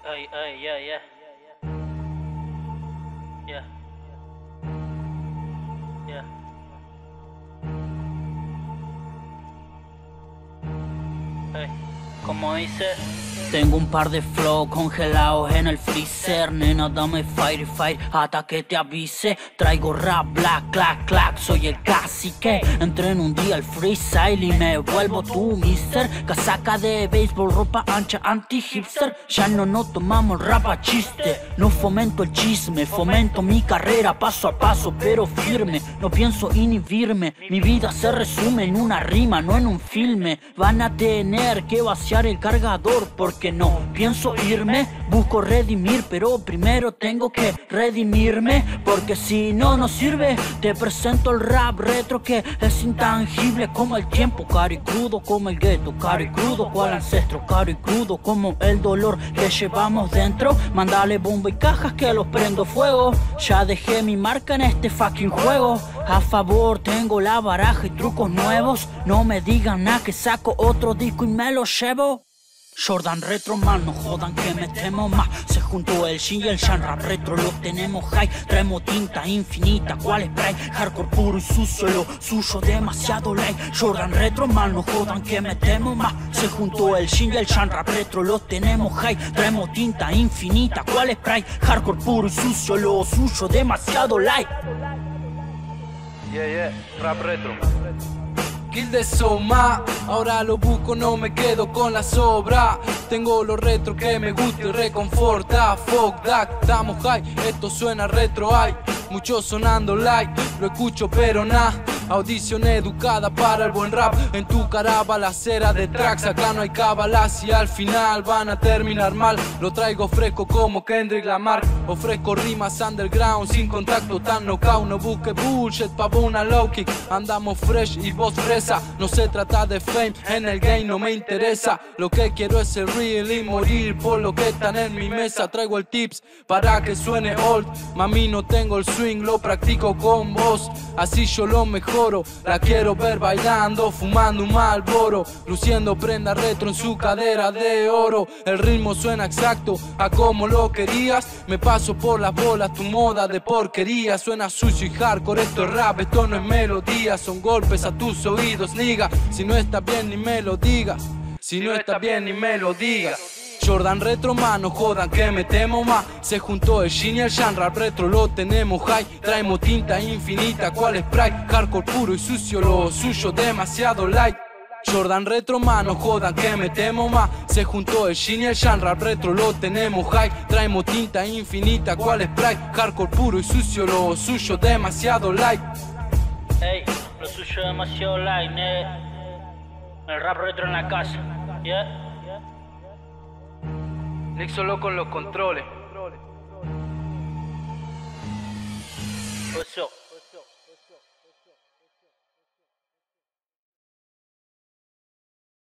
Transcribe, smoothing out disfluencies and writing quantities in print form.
Ay, ay, yeah, yeah. Yeah. Yeah. Hey. Como dice, tengo un par de flow congelados en el freezer. Nena, dame fire, fire, hasta que te avise. Traigo rap, black, clack, clack, soy el cacique. Entré en un día al freestyle y me vuelvo tu mister. Casaca de béisbol, ropa ancha, anti-hipster. Ya no tomamos rap a chiste. No fomento el chisme, fomento mi carrera paso a paso, pero firme. No pienso inhibirme, mi vida se resume en una rima, no en un filme. Van a tener que vaciar el cargador porque no pienso irme. Busco redimir, pero primero tengo que redimirme, porque si no, no sirve. Te presento el rap retro que es intangible como el tiempo, caro y crudo como el gueto, caro y crudo cual ancestro, caro y crudo como el dolor que llevamos dentro. Mándale bomba y cajas que los prendo fuego. Ya dejé mi marca en este fucking juego. A favor tengo la baraja y trucos nuevos. No me digan nada que saco otro disco y me lo llevo. Jordan Retro, man, no jodan que metemos más. Se juntó el Shin y el Shan, rap retro lo tenemos high. Traemos tinta infinita, cual spray. Hardcore puro y sucio, lo suyo demasiado light. Jordan Retro, man, no jodan que metemos más. Se juntó el Shin y el Shan, rap retro lo tenemos high. Traemos tinta infinita, cual spray. Hardcore puro y sucio, lo suyo demasiado light. Yeah, yeah, rap retro. Kill de Soma, ahora lo busco, no me quedo con la sobra. Tengo lo retro que me gusta y reconforta. Fuck that, estamos high, esto suena retro, hay mucho sonando light, lo escucho pero nah. Audición educada para el buen rap. En tu cara balacera de tracks. Acá no hay cabalas y al final van a terminar mal. Lo traigo fresco como Kendrick Lamar. Ofrezco rimas underground sin contacto tan knockout. No busque bullshit pa' una low kick. Andamos fresh y voz fresa. No se trata de fame, en el game no me interesa. Lo que quiero es ser real y morir por lo que están en mi mesa. Traigo el tips para que suene old. Mami, no tengo el swing, lo practico con vos. Así yo lo mejoro. La quiero ver bailando, fumando un Marlboro, luciendo prenda retro en su cadera de oro. El ritmo suena exacto a como lo querías. Me paso por las bolas tu moda de porquería. Suena sucio y hardcore, esto es rap, esto no es melodía. Son golpes a tus oídos, niga. Si no está bien ni me lo digas. Si no está bien ni me lo digas. Jordan Retro, mano, jodan que metemos más. Se juntó el Shin y el Shan, rap retro lo tenemos high. Traemos tinta infinita, cual Sprite. Hardcore puro y sucio, lo suyo demasiado light. Jordan Retro, mano, jodan que metemos más. Se juntó el Shin y el Shan, rap retro lo tenemos high. Traemos tinta infinita, cual Sprite. Hardcore puro y sucio, lo suyo demasiado light. Ey, lo suyo demasiado light, el rap retro en la casa, yeah. Nick solo con los controles. What's up?